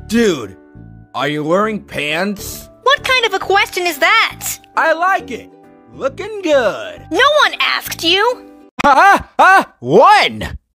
Dude, are you wearing pants? What kind of a question is that? I like it. Looking good. No one asked you. When?